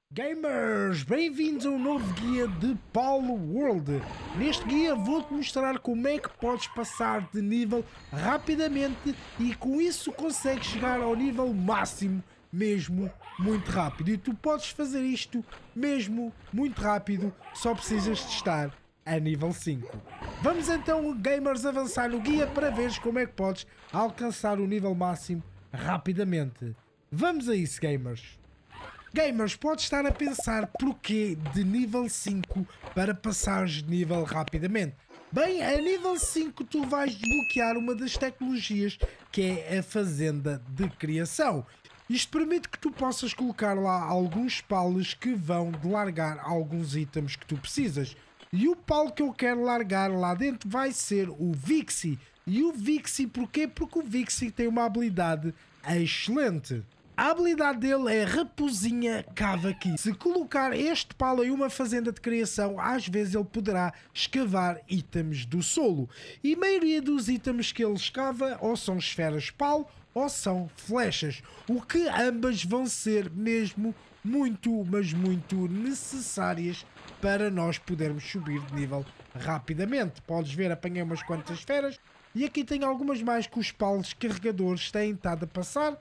Gamers, bem-vindos a um novo guia de Palworld. Neste guia vou-te mostrar como é que podes passar de nível rapidamente e com isso consegues chegar ao nível máximo mesmo muito rápido. E tu podes fazer isto mesmo muito rápido, só precisas de estar a nível 5. Vamos então, gamers, avançar no guia para veres como é que podes alcançar o nível máximo rapidamente. Vamos a isso, gamers. Gamers, podes estar a pensar porquê de nível 5 para passares de nível rapidamente. Bem, a nível 5 tu vais desbloquear uma das tecnologias que é a fazenda de criação. Isto permite que tu possas colocar lá alguns paus que vão de largar alguns itens que tu precisas. E o pau que eu quero largar lá dentro vai ser o Vixie. E o Vixie porquê? Porque o Vixie tem uma habilidade excelente. A habilidade dele é Raposinha Cava Aqui. Se colocar este pau em uma fazenda de criação, às vezes ele poderá escavar itens do solo. E a maioria dos itens que ele escava ou são esferas pau ou são flechas. O que ambas vão ser mesmo muito, mas muito necessárias para nós podermos subir de nível rapidamente. Podes ver, apanhei umas quantas esferas e aqui tem algumas mais que os paus carregadores têm estado a passar.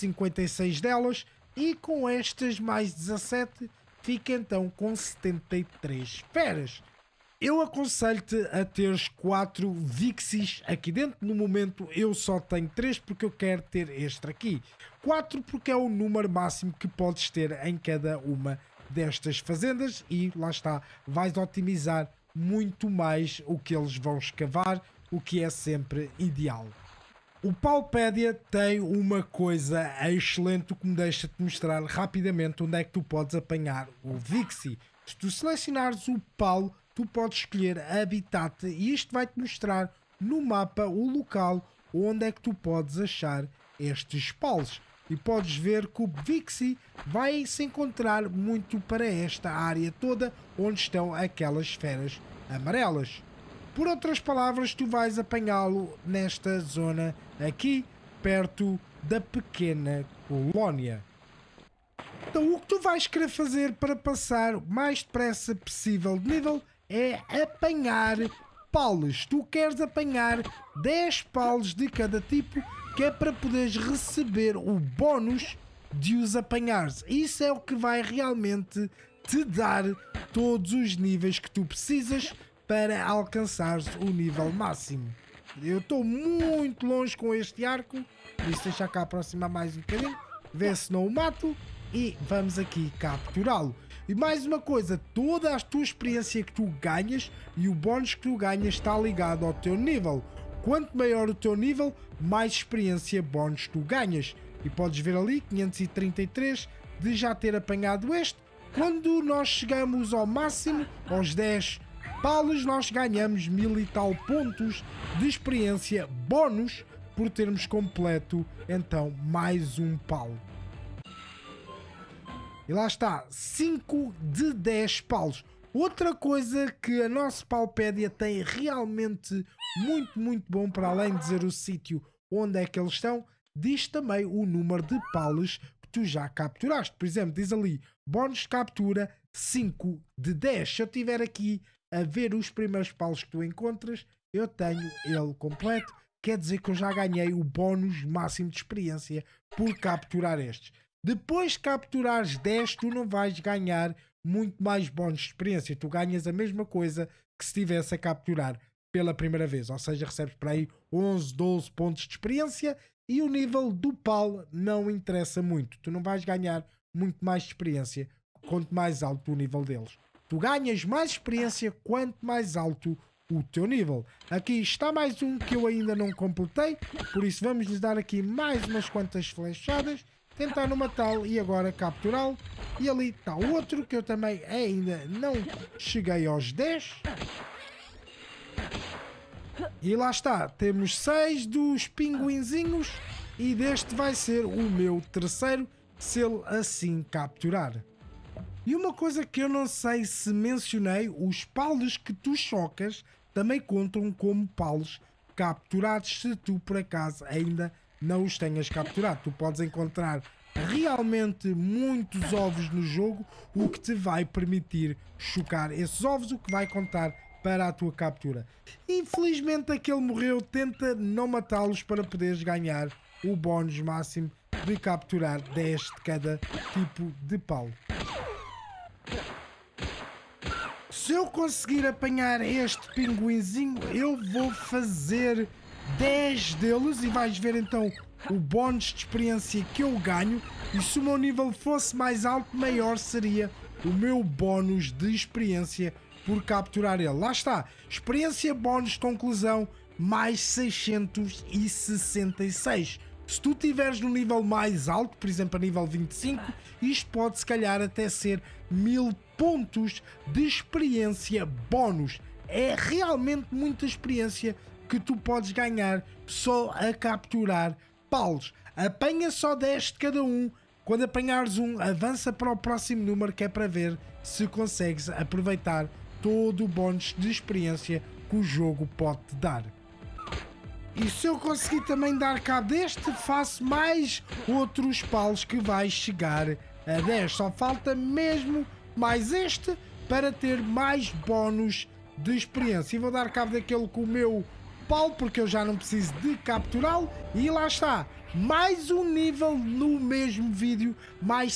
56 delas e com estas mais 17 fica então com 73 esferas. Eu aconselho-te a teres 4 Vixies aqui dentro. No momento eu só tenho 3 porque eu quero ter este aqui. 4 porque é o número máximo que podes ter em cada uma destas fazendas e lá está, vais otimizar muito mais o que eles vão escavar, o que é sempre ideal. O Palpédia tem uma coisa excelente que me deixa-te mostrar rapidamente onde é que tu podes apanhar o Vixie. Se tu selecionares o pau, tu podes escolher Habitat e isto vai-te mostrar no mapa o local onde é que tu podes achar estes paus. E podes ver que o Vixie vai se encontrar muito para esta área toda onde estão aquelas esferas amarelas. Por outras palavras, tu vais apanhá-lo nesta zona aqui, perto da pequena colónia. Então o que tu vais querer fazer para passar o mais depressa possível de nível é apanhar paus. Tu queres apanhar 10 paus de cada tipo, que é para poderes receber o bónus de os apanhares. Isso é o que vai realmente te dar todos os níveis que tu precisas para alcançares o nível máximo. Eu estou muito longe com este arco, por isso deixa cá aproximar mais um bocadinho, ver se não o mato e vamos aqui capturá-lo. E mais uma coisa, toda a tua experiência que tu ganhas e o bónus que tu ganhas está ligado ao teu nível. Quanto maior o teu nível, mais experiência bónus tu ganhas. E podes ver ali 533 de já ter apanhado este. Quando nós chegamos ao máximo, aos 10 paus, nós ganhamos 1000 e tal pontos de experiência bónus por termos completo então mais um pau. E lá está, 5 de 10 paus. Outra coisa que a nossa Palpédia tem realmente muito bom, para além de dizer o sítio onde é que eles estão, diz também o número de paus que tu já capturaste. Por exemplo, diz ali, bónus de captura 5 de 10. Se eu estiver aqui a ver os primeiros paus que tu encontras, eu tenho ele completo, quer dizer que eu já ganhei o bónus máximo de experiência por capturar estes. Depois de capturares 10, tu não vais ganhar muito mais bónus de experiência, tu ganhas a mesma coisa que se estivesse a capturar pela primeira vez, ou seja, recebes para aí 11, 12 pontos de experiência e o nível do pau não interessa muito, tu não vais ganhar muito mais de experiência quanto mais alto o nível deles. Tu ganhas mais experiência quanto mais alto o teu nível. Aqui está mais um que eu ainda não completei, por isso vamos lhes dar aqui mais umas quantas flechadas, tentar no matá-lo e agora capturá-lo. E ali está outro que eu também ainda não cheguei aos 10. E lá está, temos 6 dos pinguinzinhos e deste vai ser o meu terceiro, se ele assim capturar. E uma coisa que eu não sei se mencionei, os paus que tu chocas também contam como paus capturados se tu por acaso ainda não os tenhas capturado. Tu podes encontrar realmente muitos ovos no jogo, o que te vai permitir chocar esses ovos, o que vai contar para a tua captura. Infelizmente aquele morreu, tenta não matá-los para poderes ganhar o bónus máximo de capturar 10 de cada tipo de pau. Se eu conseguir apanhar este pinguinzinho, eu vou fazer 10 deles e vais ver então o bónus de experiência que eu ganho. E se o meu nível fosse mais alto, maior seria o meu bónus de experiência por capturar ele. Lá está, experiência bónus de conclusão mais 666. Se tu tiveres no nível mais alto, por exemplo a nível 25, isto pode se calhar até ser 1000 pontos de experiência bónus. É realmente muita experiência que tu podes ganhar só a capturar paus. Apanha só 10 de cada um. Quando apanhares um, avança para o próximo número, que é para ver se consegues aproveitar todo o bónus de experiência que o jogo pode te dar. E se eu conseguir também dar cabo deste, faço mais outros paus que vai chegar a 10. Só falta mesmo mais este para ter mais bónus de experiência. E vou dar cabo daquele com o meu pau, porque eu já não preciso de capturá-lo. E lá está, mais um nível no mesmo vídeo, mais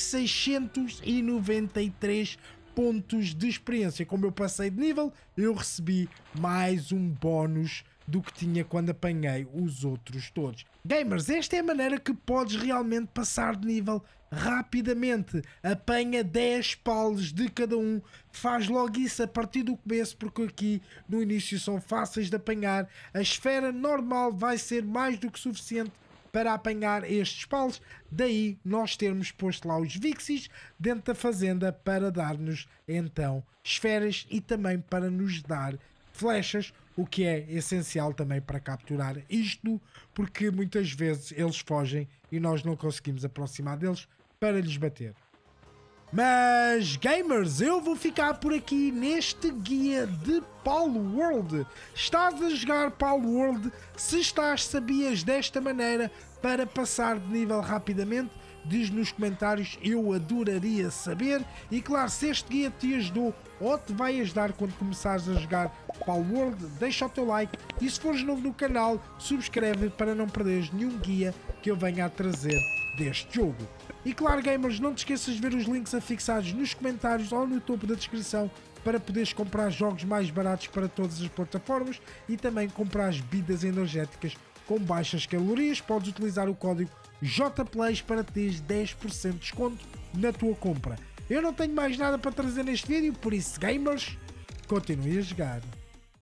693 pontos de experiência. Como eu passei de nível, eu recebi mais um bónus do que tinha quando apanhei os outros todos. Gamers, esta é a maneira que podes realmente passar de nível rapidamente. Apanha 10 paus de cada um, faz logo isso a partir do começo, porque aqui no início são fáceis de apanhar. A esfera normal vai ser mais do que suficiente para apanhar estes paus, daí nós termos posto lá os Vixies dentro da fazenda para dar-nos então esferas e também para nos dar flechas, o que é essencial também para capturar isto, porque muitas vezes eles fogem e nós não conseguimos aproximar deles para lhes bater. Mas gamers, eu vou ficar por aqui neste guia de Palworld. Estás a jogar Palworld? Se estás, sabias desta maneira para passar de nível rapidamente? Diz nos comentários, eu adoraria saber. E claro, se este guia te ajudou ou te vai ajudar quando começares a jogar Palworld, deixa o teu like e se fores novo no canal, subscreve para não perderes nenhum guia que eu venha a trazer deste jogo. E claro gamers, não te esqueças de ver os links afixados nos comentários ou no topo da descrição para poderes comprar jogos mais baratos para todas as plataformas e também comprar as bebidas energéticas com baixas calorias. Podes utilizar o código JPLAYS para teres 10% de desconto na tua compra. Eu não tenho mais nada para trazer neste vídeo, por isso gamers, continue a jogar.